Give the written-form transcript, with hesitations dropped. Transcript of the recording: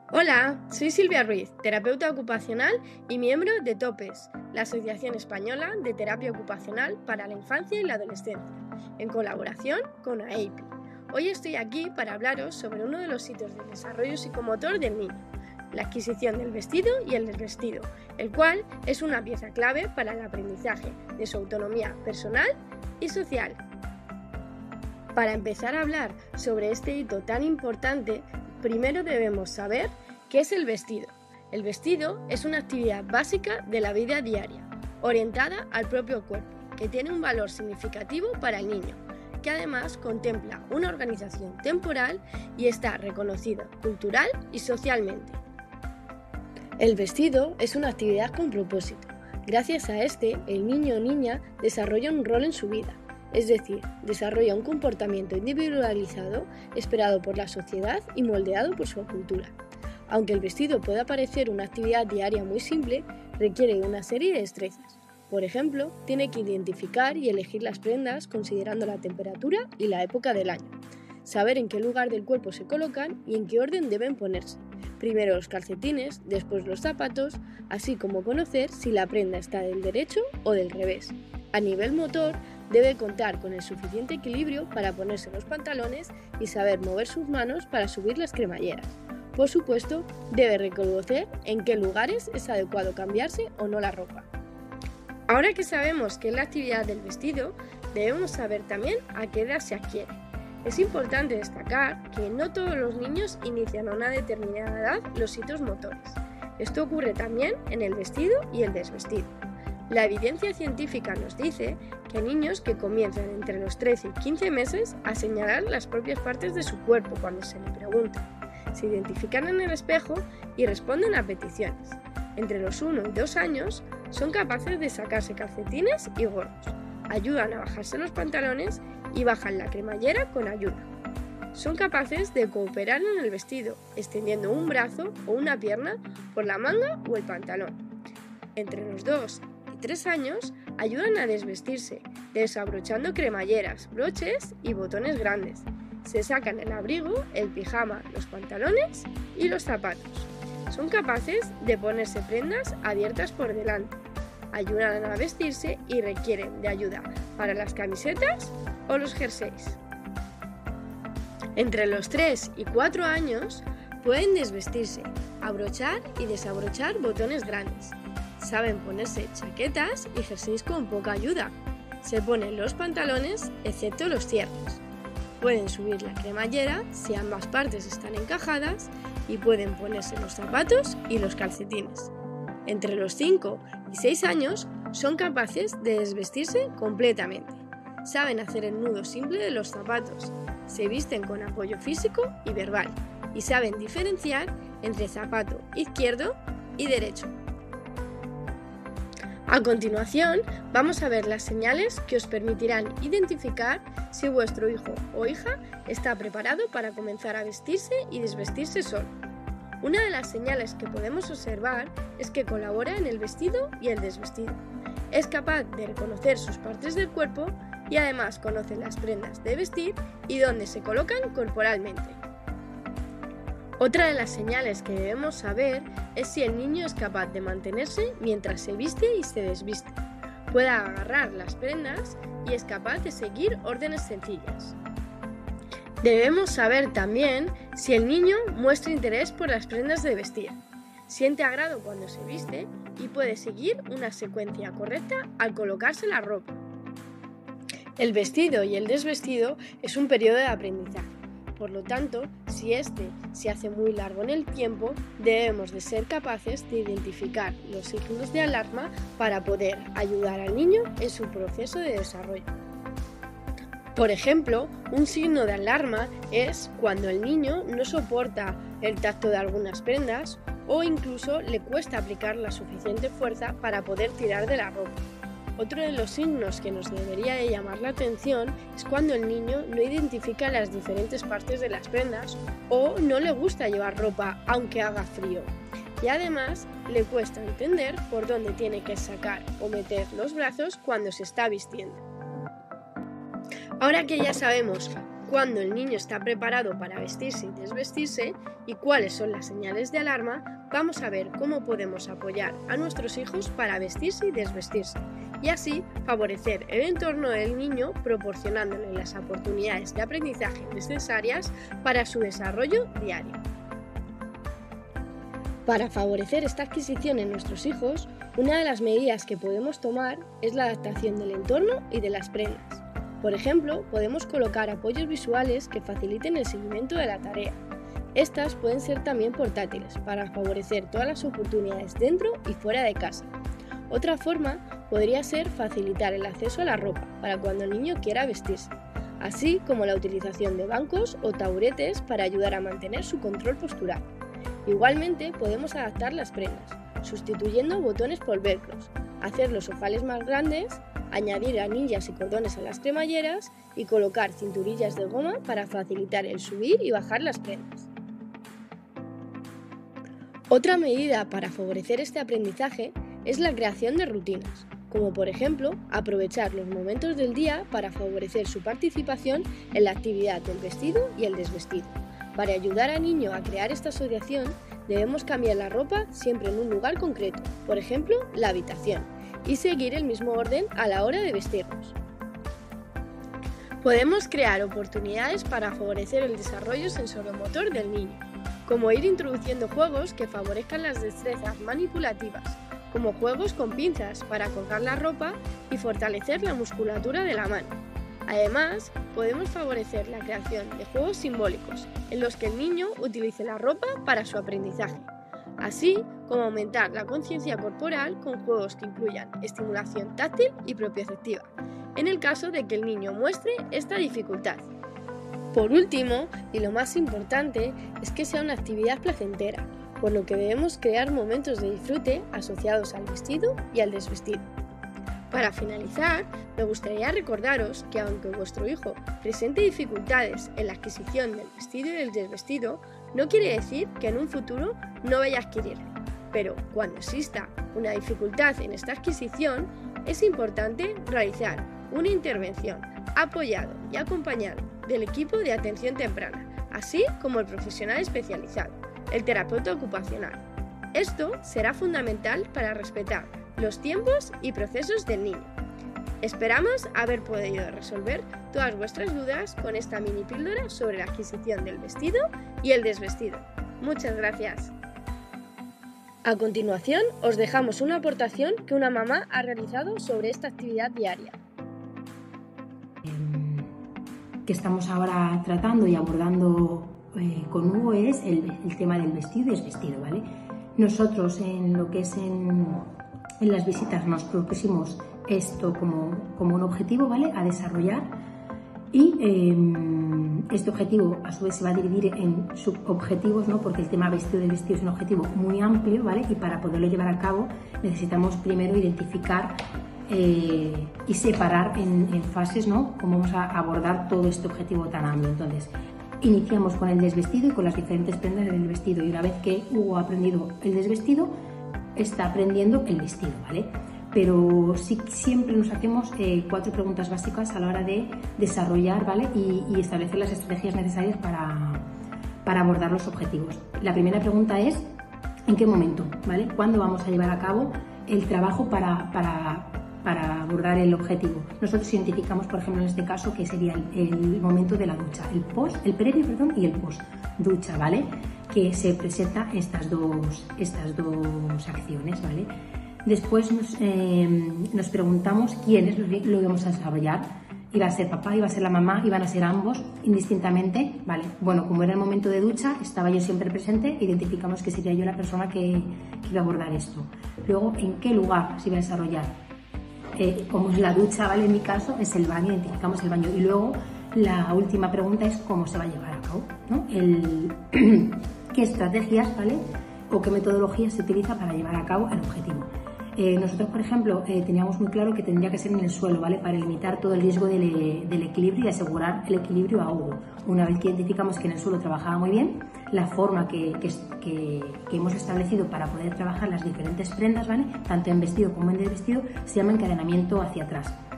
Hola, soy Silvia Ruiz, terapeuta ocupacional y miembro de TOPES, la Asociación Española de Terapia Ocupacional para la Infancia y la Adolescencia, en colaboración con AEIPI. Hoy estoy aquí para hablaros sobre uno de los hitos del desarrollo psicomotor del niño, la adquisición del vestido y el desvestido, el cual es una pieza clave para el aprendizaje de su autonomía personal y social. Para empezar a hablar sobre este hito tan importante, primero debemos saber qué es el vestido. El vestido es una actividad básica de la vida diaria, orientada al propio cuerpo, que tiene un valor significativo para el niño, que además contempla una organización temporal y está reconocido cultural y socialmente. El vestido es una actividad con propósito. Gracias a este, el niño o niña desarrolla un rol en su vida. Es decir, desarrolla un comportamiento individualizado esperado por la sociedad y moldeado por su cultura. Aunque el vestido pueda parecer una actividad diaria muy simple, requiere una serie de destrezas. Por ejemplo, tiene que identificar y elegir las prendas considerando la temperatura y la época del año. Saber en qué lugar del cuerpo se colocan y en qué orden deben ponerse. Primero los calcetines, después los zapatos, así como conocer si la prenda está del derecho o del revés. A nivel motor, debe contar con el suficiente equilibrio para ponerse los pantalones y saber mover sus manos para subir las cremalleras. Por supuesto, debe reconocer en qué lugares es adecuado cambiarse o no la ropa. Ahora que sabemos qué es la actividad del vestido, debemos saber también a qué edad se adquiere. Es importante destacar que no todos los niños inician a una determinada edad los hitos motores. Esto ocurre también en el vestido y el desvestido. La evidencia científica nos dice que hay niños que comienzan entre los 13 y 15 meses a señalar las propias partes de su cuerpo cuando se le pregunta. Se identifican en el espejo y responden a peticiones. Entre los 1 y 2 años son capaces de sacarse calcetines y gorros, ayudan a bajarse los pantalones y bajan la cremallera con ayuda. Son capaces de cooperar en el vestido, extendiendo un brazo o una pierna por la manga o el pantalón. Entre los 2 y 3 años ayudan a desvestirse, desabrochando cremalleras, broches y botones grandes. Se sacan el abrigo, el pijama, los pantalones y los zapatos. Son capaces de ponerse prendas abiertas por delante. Ayudan a vestirse y requieren de ayuda para las camisetas o los jerseys. Entre los 3 y 4 años pueden desvestirse, abrochar y desabrochar botones grandes. Saben ponerse chaquetas y jerseys con poca ayuda. Se ponen los pantalones excepto los cierres. Pueden subir la cremallera si ambas partes están encajadas y pueden ponerse los zapatos y los calcetines. Entre los 5 y 6 años son capaces de desvestirse completamente. Saben hacer el nudo simple de los zapatos, se visten con apoyo físico y verbal y saben diferenciar entre zapato izquierdo y derecho. A continuación, vamos a ver las señales que os permitirán identificar si vuestro hijo o hija está preparado para comenzar a vestirse y desvestirse solo. Una de las señales que podemos observar es que colabora en el vestido y el desvestido. Es capaz de reconocer sus partes del cuerpo y además conoce las prendas de vestir y dónde se colocan corporalmente. Otra de las señales que debemos saber es si el niño es capaz de mantenerse mientras se viste y se desviste. Puede agarrar las prendas y es capaz de seguir órdenes sencillas. Debemos saber también si el niño muestra interés por las prendas de vestir. Siente agrado cuando se viste y puede seguir una secuencia correcta al colocarse la ropa. El vestido y el desvestido es un periodo de aprendizaje. Por lo tanto, si este se hace muy largo en el tiempo, debemos de ser capaces de identificar los signos de alarma para poder ayudar al niño en su proceso de desarrollo. Por ejemplo, un signo de alarma es cuando el niño no soporta el tacto de algunas prendas o incluso le cuesta aplicar la suficiente fuerza para poder tirar de la ropa. Otro de los signos que nos debería de llamar la atención es cuando el niño no identifica las diferentes partes de las prendas o no le gusta llevar ropa aunque haga frío. Y además le cuesta entender por dónde tiene que sacar o meter los brazos cuando se está vistiendo. Ahora que ya sabemos cuándo el niño está preparado para vestirse y desvestirse y cuáles son las señales de alarma, vamos a ver cómo podemos apoyar a nuestros hijos para vestirse y desvestirse, y así favorecer el entorno del niño proporcionándole las oportunidades de aprendizaje necesarias para su desarrollo diario. Para favorecer esta adquisición en nuestros hijos, una de las medidas que podemos tomar es la adaptación del entorno y de las prendas. Por ejemplo, podemos colocar apoyos visuales que faciliten el seguimiento de la tarea. Estas pueden ser también portátiles para favorecer todas las oportunidades dentro y fuera de casa. Otra forma podría ser facilitar el acceso a la ropa para cuando el niño quiera vestirse, así como la utilización de bancos o taburetes para ayudar a mantener su control postural. Igualmente podemos adaptar las prendas, sustituyendo botones por velcros, hacer los ojales más grandes, añadir anillas y cordones a las cremalleras y colocar cinturillas de goma para facilitar el subir y bajar las prendas. Otra medida para favorecer este aprendizaje es la creación de rutinas, como por ejemplo aprovechar los momentos del día para favorecer su participación en la actividad del vestido y el desvestido. Para ayudar al niño a crear esta asociación, debemos cambiar la ropa siempre en un lugar concreto, por ejemplo, la habitación, y seguir el mismo orden a la hora de vestirnos. Podemos crear oportunidades para favorecer el desarrollo sensoromotor del niño, como ir introduciendo juegos que favorezcan las destrezas manipulativas, como juegos con pinzas para colgar la ropa y fortalecer la musculatura de la mano. Además, podemos favorecer la creación de juegos simbólicos, en los que el niño utilice la ropa para su aprendizaje, así como aumentar la conciencia corporal con juegos que incluyan estimulación táctil y propioceptiva, en el caso de que el niño muestre esta dificultad. Por último, y lo más importante, es que sea una actividad placentera, por lo que debemos crear momentos de disfrute asociados al vestido y al desvestido. Para finalizar, me gustaría recordaros que aunque vuestro hijo presente dificultades en la adquisición del vestido y del desvestido, no quiere decir que en un futuro no vaya a adquirirlo. Pero cuando exista una dificultad en esta adquisición, es importante realizar una intervención apoyado y acompañado del equipo de atención temprana, así como el profesional especializado, el terapeuta ocupacional. Esto será fundamental para respetar los tiempos y procesos del niño. Esperamos haber podido resolver todas vuestras dudas con esta mini píldora sobre la adquisición del vestido y el desvestido. Muchas gracias. A continuación, os dejamos una aportación que una mamá ha realizado sobre esta actividad diaria. Que estamos ahora tratando y abordando con Hugo es el tema del vestido y desvestido, ¿vale? Nosotros en lo que es en las visitas nos propusimos esto como un objetivo, ¿vale?, a desarrollar, y este objetivo a su vez se va a dividir en subobjetivos, ¿no?, porque el tema vestido del vestido es un objetivo muy amplio, ¿vale?, y para poderlo llevar a cabo necesitamos primero identificar y separar en fases, ¿no?, cómo vamos a abordar todo este objetivo tan amplio. Entonces, iniciamos con el desvestido y con las diferentes prendas del vestido, y una vez que Hugo ha aprendido el desvestido, está aprendiendo el vestido, ¿vale? Pero sí, siempre nos hacemos 4 preguntas básicas a la hora de desarrollar, ¿vale?, y establecer las estrategias necesarias para abordar los objetivos. La primera pregunta es ¿en qué momento?, ¿vale? ¿Cuándo vamos a llevar a cabo el trabajo para abordar el objetivo? Nosotros identificamos, por ejemplo, en este caso, que sería el momento de la ducha, el previo y el post ducha, ¿vale?, que se presenta estas dos acciones, ¿vale? Después nos preguntamos quiénes lo íbamos a desarrollar. Iba a ser papá, iba a ser la mamá, iban a ser ambos indistintamente, ¿vale? Bueno, como era el momento de ducha, estaba yo siempre presente, identificamos que sería yo la persona que iba a abordar esto. Luego, ¿en qué lugar se iba a desarrollar? Como es la ducha, ¿vale?, en mi caso, es el baño, identificamos el baño. Y luego, la última pregunta es cómo se va a llevar a cabo, ¿no? ¿Qué estrategias, ¿vale?, o qué metodología se utiliza para llevar a cabo el objetivo? Nosotros, por ejemplo, teníamos muy claro que tendría que ser en el suelo, ¿vale?, para limitar todo el riesgo del equilibrio y asegurar el equilibrio a Hugo. Una vez que identificamos que en el suelo trabajaba muy bien, la forma que hemos establecido para poder trabajar las diferentes prendas, ¿vale?, tanto en vestido como en desvestido, se llama encadenamiento hacia atrás.